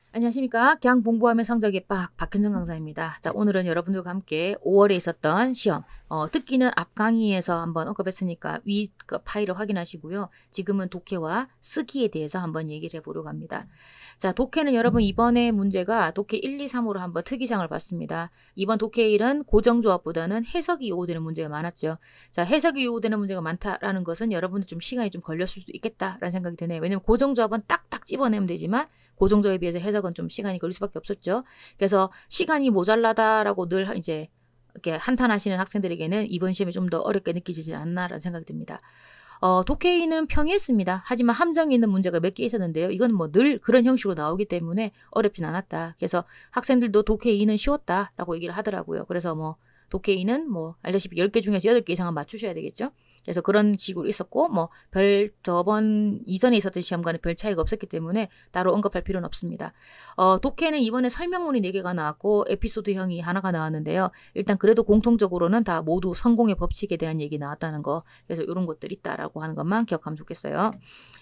안녕하십니까. 그냥 공부하면 성적이 빡 박현정 강사입니다. 자, 오늘은 여러분들과 함께 5월에 있었던 시험 듣기는 앞 강의에서 한번 언급했으니까 위 그 파일을 확인하시고요. 지금은 독해와 쓰기에 대해서 한번 얘기를 해보려고 합니다. 자, 독해는 여러분 이번에 문제가 독해 1, 2, 3으로 한번 특이상을 봤습니다. 이번 독해 1은 고정조합보다는 해석이 요구되는 문제가 많았죠. 자, 해석이 요구되는 문제가 많다라는 것은 여러분들 좀 시간이 좀 걸렸을 수도 있겠다라는 생각이 드네요. 왜냐면 고정조합은 딱딱 집어내면 되지만 고정조합에 비해서 해석은 좀 시간이 걸릴 수밖에 없었죠. 그래서 시간이 모자라다라고 늘 이제 이렇게 한탄하시는 학생들에게는 이번 시험이 좀 더 어렵게 느끼지지 않나라는 생각이 듭니다. 독해는 평이했습니다. 하지만 함정이 있는 문제가 몇 개 있었는데요. 이건 뭐 늘 그런 형식으로 나오기 때문에 어렵진 않았다. 그래서 학생들도 독해 2는 쉬웠다라고 얘기를 하더라고요. 그래서 뭐 독해 2는 뭐 알다시피 10개 중에서 8개 이상은 맞추셔야 되겠죠. 그래서 그런 식으로 있었고 뭐 저번 이전에 있었던 시험과는 별 차이가 없었기 때문에 따로 언급할 필요는 없습니다. 독해는 이번에 설명문이 4개가 나왔고 에피소드형이 하나가 나왔는데요. 일단 그래도 공통적으로는 다 모두 성공의 법칙에 대한 얘기 나왔다는 거. 그래서 이런 것들 있다라고 하는 것만 기억하면 좋겠어요.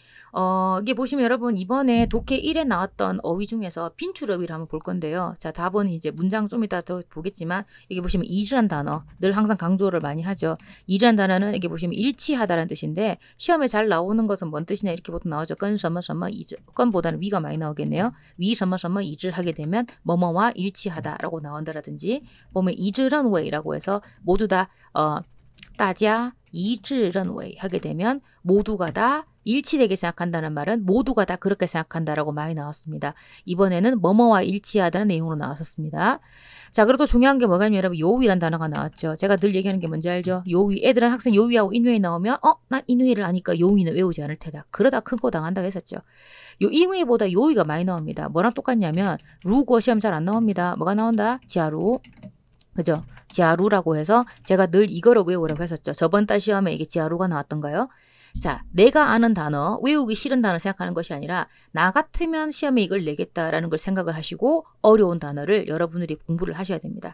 이게 보시면 여러분 이번에 독해 1에 나왔던 어휘 중에서 빈출어휘를 한번 볼 건데요. 자, 답은 이제 문장 좀 이따 더 보겠지만 이게 보시면 이즈란 단어 늘 항상 강조를 많이 하죠. 이즈란 단어는 이게 보시면 일치하다라는 뜻인데 시험에 잘 나오는 것은 뭔 뜻이냐 이렇게 보통 나오죠. 건서머서머 이즈 건보다는 위가 많이 나오겠네요. 위서머서머 이즈 하게 되면 뭐뭐와 일치하다라고 나온다라든지 보면 이즈런 웨이라고 해서 모두 다大家一致认为 하게 되면 모두가 다 일치되게 생각한다는 말은 모두가 다 그렇게 생각한다라고 많이 나왔습니다. 이번에는 뭐뭐와 일치하다는 내용으로 나왔었습니다. 자, 그리고 또 중요한 게 뭐냐면 여러분 요위란 단어가 나왔죠. 제가 늘 얘기하는 게 뭔지 알죠? 요위. 애들은 학생 요위하고 인웨이 나오면 난 인웨이를 아니까 요위는 외우지 않을 테다. 그러다 큰 거 당한다고 했었죠. 요 인웨이보다 요위가 많이 나옵니다. 뭐랑 똑같냐면 루고 시험 잘 안 나옵니다. 뭐가 나온다? 지하루. 그죠? 지하루라고 해서 제가 늘 이거를 외우라고 했었죠. 저번 달 시험에 이게 지하루가 나왔던가요? 자, 내가 아는 단어, 외우기 싫은 단어 생각하는 것이 아니라 나 같으면 시험에 이걸 내겠다라는 걸 생각을 하시고 어려운 단어를 여러분들이 공부를 하셔야 됩니다.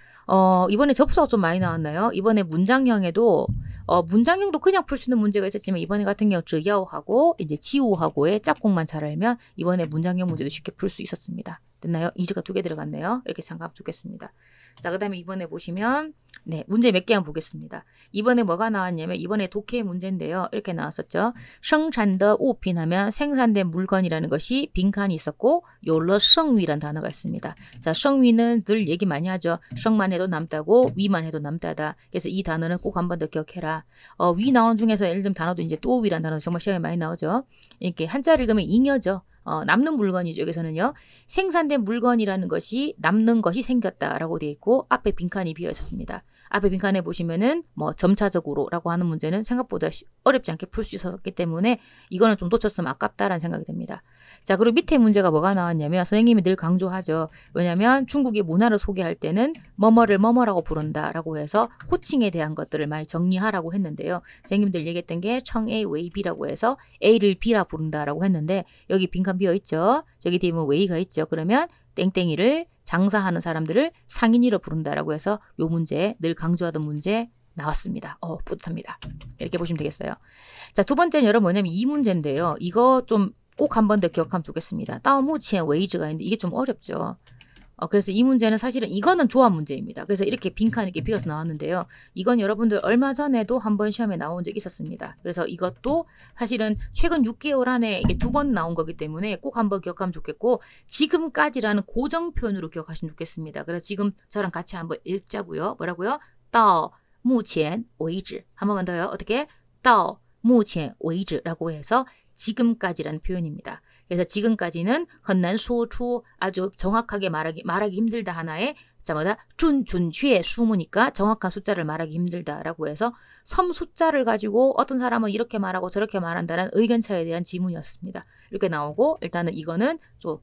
이번에 접수가 좀 많이 나왔나요? 이번에 문장형에도 문장형도 그냥 풀 수 있는 문제가 있었지만 이번에 같은 경우 저야오하고 이제 지우하고의 짝꿍만 잘 알면 이번에 문장형 문제도 쉽게 풀 수 있었습니다. 됐나요? 이즈가 2개 들어갔네요. 이렇게 생각하면 좋겠습니다. 자, 그 다음에 이번에 보시면 네, 문제 몇 개 한번 보겠습니다. 이번에 뭐가 나왔냐면 이번에 독해 문제인데요. 이렇게 나왔었죠. 생산의 우핀 하면 생산된 물건이라는 것이 빈칸이 있었고 요러 성위란 단어가 있습니다. 자, 성위는 늘 얘기 많이 하죠. 성만 해도 남다고 위만 해도 남다다. 그래서 이 단어는 꼭 한 번 더 기억해라. 위 나오는 중에서 예를 들면 단어도 이제 또위란 단어도 정말 시험에 많이 나오죠. 이렇게 한자를 읽으면 잉여죠. 남는 물건이죠. 여기서는요. 생산된 물건이라는 것이 남는 것이 생겼다라고 되어 있고 앞에 빈칸이 비어 있었습니다. 앞에 빈칸에 보시면은 뭐 점차적으로라고 하는 문제는 생각보다 어렵지 않게 풀 수 있었기 때문에 이거는 좀 놓쳤으면 아깝다라는 생각이 듭니다. 자, 그리고 밑에 문제가 뭐가 나왔냐면 선생님이 늘 강조하죠. 왜냐하면 중국의 문화를 소개할 때는 뭐뭐를 뭐뭐라고 부른다라고 해서 호칭에 대한 것들을 많이 정리하라고 했는데요. 선생님들 얘기했던 게 청A 웨이비라고 해서 A를 B라 부른다라고 했는데 여기 빈칸 비어 있죠. 저기 뒤에 뭐 웨이가 있죠. 그러면 땡땡이를 장사하는 사람들을 상인이로 부른다라고 해서 요 문제 늘 강조하던 문제 나왔습니다. 뿌듯합니다. 이렇게 보시면 되겠어요. 자, 두 번째는 여러분 뭐냐면 이 문제인데요. 이거 좀 꼭 한 번 더 기억하면 좋겠습니다. 다오무치의 웨이즈가 있는데 이게 좀 어렵죠. 그래서 이 문제는 사실은 이거는 조합 문제입니다. 그래서 이렇게 빈칸 이렇게 비어서 나왔는데요. 이건 여러분들 얼마 전에도 한번 시험에 나온 적이 있었습니다. 그래서 이것도 사실은 최근 6개월 안에 이게 2번 나온 거기 때문에 꼭 한번 기억하면 좋겠고 지금까지라는 고정 표현으로 기억하시면 좋겠습니다. 그래서 지금 저랑 같이 한번 읽자고요. 뭐라고요? 到目前为止. 한 번만 더요. 어떻게? 到目前为止라고 해서 지금까지라는 표현입니다. 그래서 지금까지는 很难说出 아주 정확하게 말하기 힘들다 하나에 자마다 준준취의 수무니까 정확한 숫자를 말하기 힘들다라고 해서 섬 숫자를 가지고 어떤 사람은 이렇게 말하고 저렇게 말한다는 의견 차이에 대한 지문이었습니다. 이렇게 나오고 일단은 이거는 좀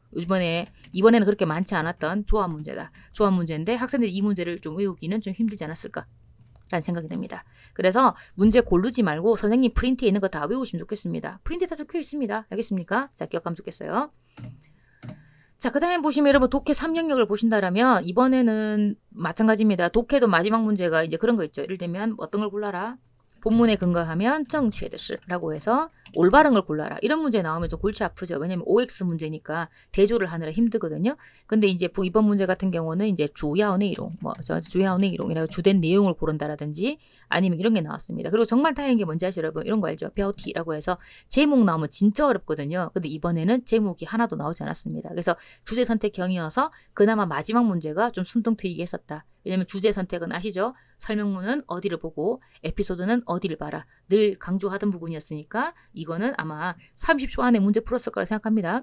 이번에는 그렇게 많지 않았던 조합 문제다. 조합 문제인데 학생들이 이 문제를 좀 외우기는 좀 힘들지 않았을까? 라는 생각이 듭니다. 그래서 문제 고르지 말고 선생님 프린트에 있는 거 다 외우시면 좋겠습니다. 프린트에 다 적혀 있습니다. 알겠습니까? 자, 기억하면 좋겠어요. 자, 그 다음에 보시면 여러분 독해 3영역을 보신다라면 이번에는 마찬가지입니다. 독해도 마지막 문제가 이제 그런 거 있죠. 예를 들면 어떤 걸 골라라. 본문에 근거하면 정취해드시라고 해서 올바른 걸 골라라. 이런 문제 나오면 좀 골치 아프죠. 왜냐면 OX 문제니까 대조를 하느라 힘들거든요. 근데 이제 이번 문제 같은 경우는 이제 주야원의 이론, 주야원의 이론이라고 주된 내용을 고른다라든지 아니면 이런 게 나왔습니다. 그리고 정말 다행인 게 뭔지 아시죠, 여러분? 이런 거 알죠? 뼈티라고 해서 제목 나오면 진짜 어렵거든요. 근데 이번에는 제목이 하나도 나오지 않았습니다. 그래서 주제 선택형이어서 그나마 마지막 문제가 좀 순둥 트이게 했었다. 왜냐면 주제 선택은 아시죠? 설명문은 어디를 보고 에피소드는 어디를 봐라. 늘 강조하던 부분이었으니까 이거는 아마 30초 안에 문제 풀었을 거라 생각합니다.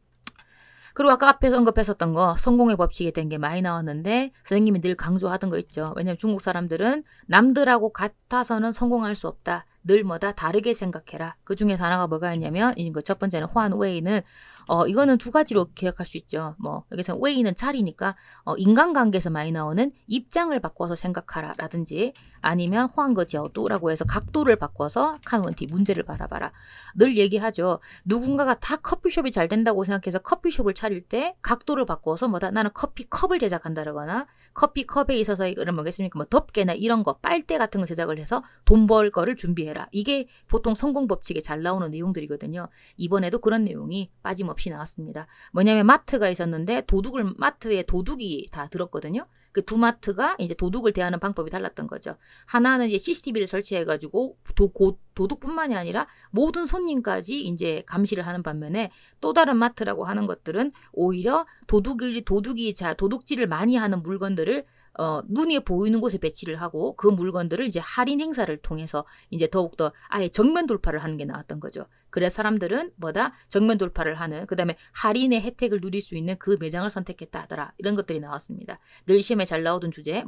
그리고 아까 앞에서 언급했었던 거 성공의 법칙에 대한 게 많이 나왔는데 선생님이 늘 강조하던 거 있죠. 왜냐면 중국 사람들은 남들하고 같아서는 성공할 수 없다. 늘 뭐다 다르게 생각해라. 그 중에서 하나가 뭐가 있냐면 이거 첫 번째는 환웨이는 이거는 두 가지로 기억할 수 있죠. 여기서 웨이는 자리니까 인간관계에서 많이 나오는 입장을 바꿔서 생각하라 라든지 아니면 환거지어도라고 해서 각도를 바꿔서 칸원티 문제를 바라봐라. 늘 얘기하죠. 누군가가 다 커피숍이 잘 된다고 생각해서 커피숍을 차릴 때 각도를 바꿔서 뭐다 나는 커피컵을 제작한다거나 커피컵에 있어서 이거를 뭐겠습니까? 뭐 덮개나 이런 거 빨대 같은 거 제작을 해서 돈 벌 거를 준비해라. 이게 보통 성공 법칙에 잘 나오는 내용들이거든요. 이번에도 그런 내용이 빠짐없이 나왔습니다. 뭐냐면 마트가 있었는데 마트에 도둑이 다 들었거든요. 그 두 마트가 이제 도둑을 대하는 방법이 달랐던 거죠. 하나는 이제 CCTV를 설치해가지고 도둑뿐만이 아니라 모든 손님까지 이제 감시를 하는 반면에 또 다른 마트라고 하는 것들은 오히려 도둑질을 많이 하는 물건들을 눈에 보이는 곳에 배치를 하고 그 물건들을 이제 할인 행사를 통해서 이제 더욱더 아예 정면 돌파를 하는 게 나왔던 거죠. 그래서 사람들은 정면 돌파를 하는 그다음에 할인의 혜택을 누릴 수 있는 그 매장을 선택했다 하더라. 이런 것들이 나왔습니다. 늘 시험에 잘 나오던 주제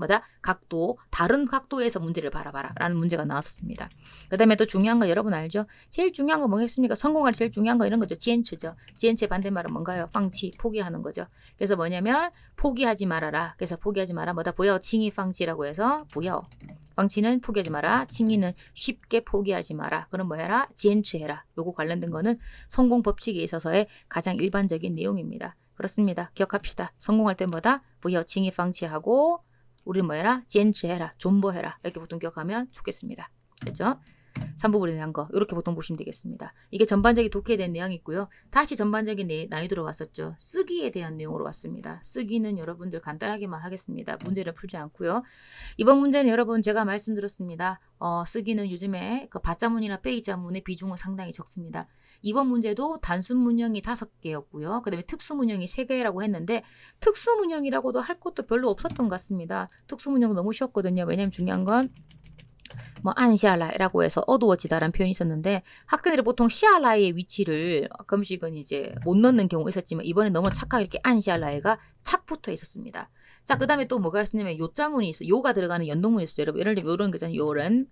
다른 각도에서 문제를 바라봐라 라는 문제가 나왔습니다. 그다음에 또 중요한 거 여러분 알죠? 제일 중요한 거 뭐겠습니까? 성공할 제일 중요한 거 이런 거죠. 지엔츠죠. 지엔츠의 반대말은 뭔가요? 방치, 포기하는 거죠. 그래서 뭐냐면 포기하지 말아라. 그래서 포기하지 마라. 부여 칭이 방치라고 해서 부여 방치는 포기하지 마라. 칭이는 쉽게 포기하지 마라. 그럼 뭐 해라? 지엔츠해라. 요거 관련된 거는 성공 법칙에 있어서의 가장 일반적인 내용입니다. 그렇습니다. 기억합시다. 성공할 때 부여 칭이 방치하고 우리 뭐 해라? 지엔츠해라. 존버해라. 이렇게 보통 기억하면 좋겠습니다. 됐죠? 3부분에 대한 거 이렇게 보통 보시면 되겠습니다. 이게 전반적인 독해에 대한 내용이 있고요. 다시 전반적인 난이도로 왔었죠. 쓰기에 대한 내용으로 왔습니다. 쓰기는 여러분들 간단하게만 하겠습니다. 문제를 풀지 않고요. 이번 문제는 여러분 제가 말씀드렸습니다. 쓰기는 요즘에 그 바자문이나 페이자문의 비중은 상당히 적습니다. 이번 문제도 단순 문형이 5개였고요. 그 다음에 특수 문형이 3개라고 했는데 특수 문형이라고도 할 것도 별로 없었던 것 같습니다. 특수 문형은 너무 쉬웠거든요. 왜냐하면 중요한 건 안시알라이라고 해서 어두워지다라는 표현이 있었는데 학생들이 보통 시알라이의 위치를 가끔씩은 이제 못 넣는 경우가 있었지만 이번에 너무 착하게 이렇게 안시알라이가 착 붙어 있었습니다. 자, 그 다음에 또 뭐가 있었냐면 요자문이 있어요. 요가 들어가는 연동문이 있어요. 여러분 예를 들면 이런 거잖아요. 예를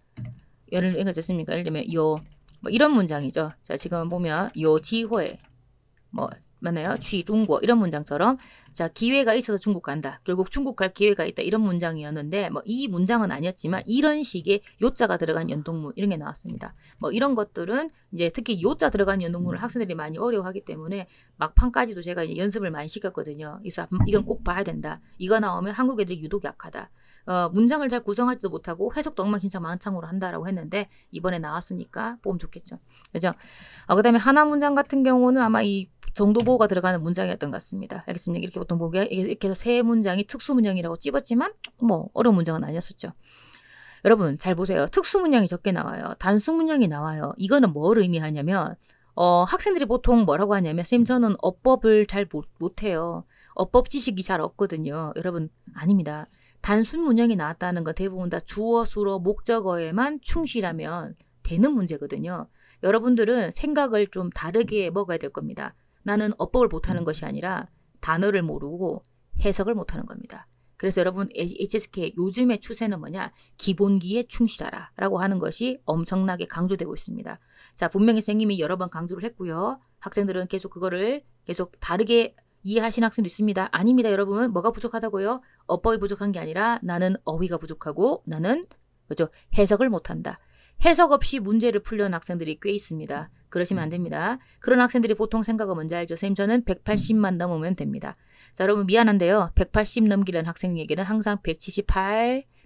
들면 이런 문장이죠. 자, 지금 보면 지회 맞나요? 취 중국 이런 문장처럼 자 기회가 있어서 중국 간다. 결국 중국 갈 기회가 있다. 이런 문장이었는데 이 문장은 아니었지만 이런 식의 요자가 들어간 연동문 이런 게 나왔습니다. 이런 것들은 이제 특히 요자 들어간 연동문을 학생들이 많이 어려워하기 때문에 막판까지도 제가 이제 연습을 많이 시켰거든요. 그래서 이건 꼭 봐야 된다. 이거 나오면 한국 애들이 유독 약하다. 문장을 잘 구성하지도 못하고 해석도 엉망진창망창으로 한다라고 했는데 이번에 나왔으니까 보면 좋겠죠. 그죠? 그 다음에 하나 문장 같은 경우는 아마 이 정도 보호가 들어가는 문장이었던 것 같습니다. 알겠습니까? 이렇게 보통 보기에 이렇게 해서 세 문장이 특수 문장이라고 찝었지만 어려운 문장은 아니었었죠. 여러분 잘 보세요. 특수 문장이 적게 나와요. 단수 문장이 나와요. 이거는 뭘 의미하냐면 학생들이 보통 뭐라고 하냐면 선생님 저는 어법을 잘 못해요. 어법 지식이 잘 없거든요. 여러분 아닙니다. 단순 문형이 나왔다는 건 대부분 다 주어, 수로, 목적어에만 충실하면 되는 문제거든요. 여러분들은 생각을 좀 다르게 먹어야 될 겁니다. 나는 어법을 못하는 것이 아니라 단어를 모르고 해석을 못하는 겁니다. 그래서 여러분 HSK 요즘의 추세는 뭐냐? 기본기에 충실하라 라고 하는 것이 엄청나게 강조되고 있습니다. 자, 분명히 선생님이 여러 번 강조를 했고요. 학생들은 계속 그거를 계속 다르게 이해하시는 학생도 있습니다. 아닙니다. 여러분 뭐가 부족하다고요? 어법이 부족한 게 아니라 나는 어휘가 부족하고 나는 해석을 못한다. 해석 없이 문제를 풀려는 학생들이 꽤 있습니다. 그러시면 안 됩니다. 그런 학생들이 보통 생각은 뭔지 알죠? 선생님 저는 180만 넘으면 됩니다. 자 여러분 미안한데요. 180 넘기려는 학생에게는 항상 178,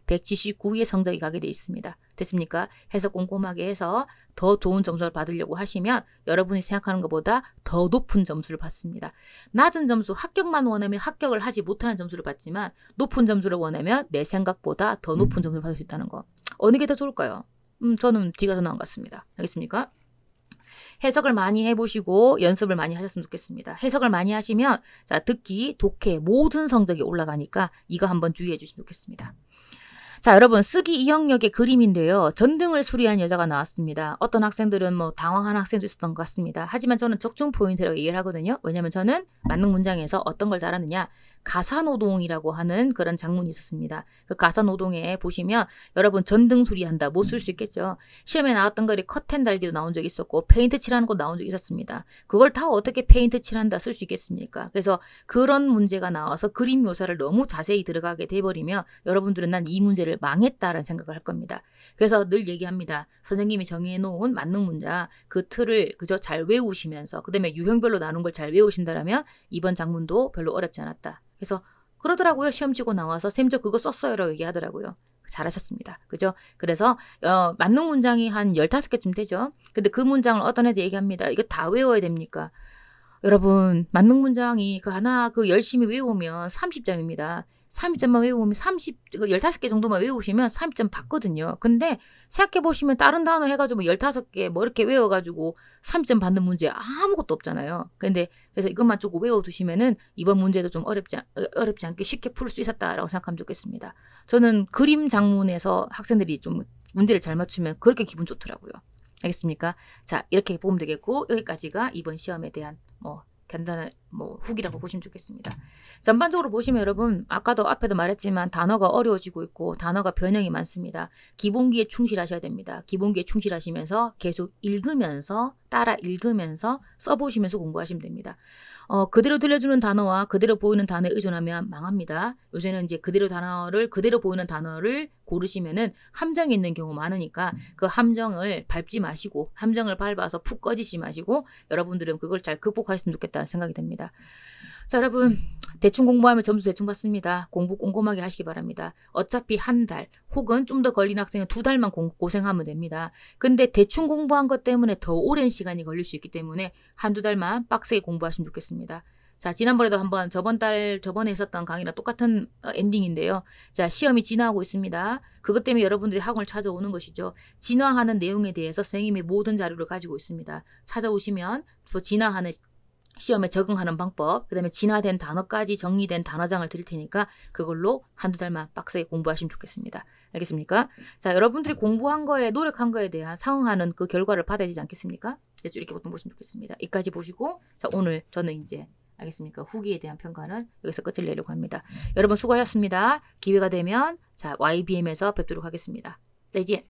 179의 성적이 가게 돼 있습니다. 됐습니까? 해서 꼼꼼하게 해서 더 좋은 점수를 받으려고 하시면 여러분이 생각하는 것보다 더 높은 점수를 받습니다. 낮은 점수, 합격만 원하면 합격을 하지 못하는 점수를 받지만 높은 점수를 원하면 내 생각보다 더 높은 점수를 받을 수 있다는 거. 어느 게 더 좋을까요? 저는 D가 더 나은 것 같습니다. 알겠습니까? 해석을 많이 해보시고 연습을 많이 하셨으면 좋겠습니다. 해석을 많이 하시면 자, 듣기, 독해 모든 성적이 올라가니까 이거 한번 주의해 주시면 좋겠습니다. 자, 여러분 쓰기 이영역의 그림인데요. 전등을 수리한 여자가 나왔습니다. 어떤 학생들은 뭐 당황한 학생도 있었던 것 같습니다. 하지만 저는 적중 포인트라고 얘기를 하거든요. 왜냐하면 저는 만능 문장에서 어떤 걸 달았느냐. 가사노동이라고 하는 그런 장문이 있었습니다. 그 가사노동에 보시면 여러분 전등 수리한다. 못 쓸 수 있겠죠. 시험에 나왔던 거리 커튼 달기도 나온 적이 있었고 페인트 칠하는 거 나온 적이 있었습니다. 그걸 다 어떻게 페인트 칠한다 쓸 수 있겠습니까? 그래서 그런 문제가 나와서 그림 묘사를 너무 자세히 들어가게 돼버리면 여러분들은 난 이 문제를 망했다라는 생각을 할 겁니다. 그래서 늘 얘기합니다. 선생님이 정해놓은 만능 문장 그 틀을 그저 잘 외우시면서 그 다음에 유형별로 나눈 걸 잘 외우신다면 이번 장문도 별로 어렵지 않았다. 그래서 그러더라고요. 시험 치고 나와서 쌤 저 그거 썼어요 라고 얘기하더라고요. 잘하셨습니다. 그죠? 그래서 만능 문장이 한 15개쯤 되죠. 근데 그 문장을 어떤 애들 얘기합니다. 이거 다 외워야 됩니까? 여러분 만능 문장이 그 하나 그 열심히 외우면 30점입니다. 30점만 외우면 15개 정도만 외우시면 30점 받거든요. 근데 생각해보시면 다른 단어 해가지고 15개 뭐 이렇게 외워가지고 30점 받는 문제 아무것도 없잖아요. 근데 그래서 이것만 조금 외워두시면은 이번 문제도 좀 어렵지 않게 쉽게 풀 수 있었다라고 생각하면 좋겠습니다. 저는 그림 장문에서 학생들이 좀 문제를 잘 맞추면 그렇게 기분 좋더라고요. 알겠습니까? 자, 이렇게 보면 되겠고 여기까지가 이번 시험에 대한 간단한 후기라고 보시면 좋겠습니다. 전반적으로 보시면 여러분 아까도 앞에도 말했지만 단어가 어려워지고 있고 단어가 변형이 많습니다. 기본기에 충실하셔야 됩니다. 기본기에 충실하시면서 계속 읽으면서 따라 읽으면서 써보시면서 공부하시면 됩니다. 그대로 들려주는 단어와 그대로 보이는 단어에 의존하면 망합니다. 요새는 이제 그대로 보이는 단어를 고르시면은 함정이 있는 경우 많으니까 그 함정을 밟지 마시고 함정을 밟아서 푹 꺼지지 마시고 여러분들은 그걸 잘 극복하셨으면 좋겠다는 생각이 듭니다. 자, 여러분 대충 공부하면 점수 대충 받습니다. 공부 꼼꼼하게 하시기 바랍니다. 어차피 한 달 혹은 좀 더 걸린 학생은 2달만 고생하면 됩니다. 근데 대충 공부한 것 때문에 더 오랜 시간이 걸릴 수 있기 때문에 한두 달만 빡세게 공부하시면 좋겠습니다. 자, 지난번에도 한번 저번에 했었던 강의랑 똑같은 엔딩인데요. 자, 시험이 진화하고 있습니다. 그것 때문에 여러분들이 학원을 찾아오는 것이죠. 진화하는 내용에 대해서 선생님이 모든 자료를 가지고 있습니다. 찾아오시면 진화하는 시험에 적응하는 방법, 그 다음에 진화된 단어까지 정리된 단어장을 드릴 테니까 그걸로 한두 달만 빡세게 공부하시면 좋겠습니다. 알겠습니까? 자, 여러분들이 공부한 거에 노력한 거에 대한 상응하는 그 결과를 받아야 되지 않겠습니까? 그래서 이렇게 보통 보시면 좋겠습니다. 여기까지 보시고 자, 오늘 저는 이제 알겠습니까? 후기에 대한 평가는 여기서 끝을 내려고 합니다. 여러분 수고하셨습니다. 기회가 되면 자, YBM에서 뵙도록 하겠습니다. 자, 이제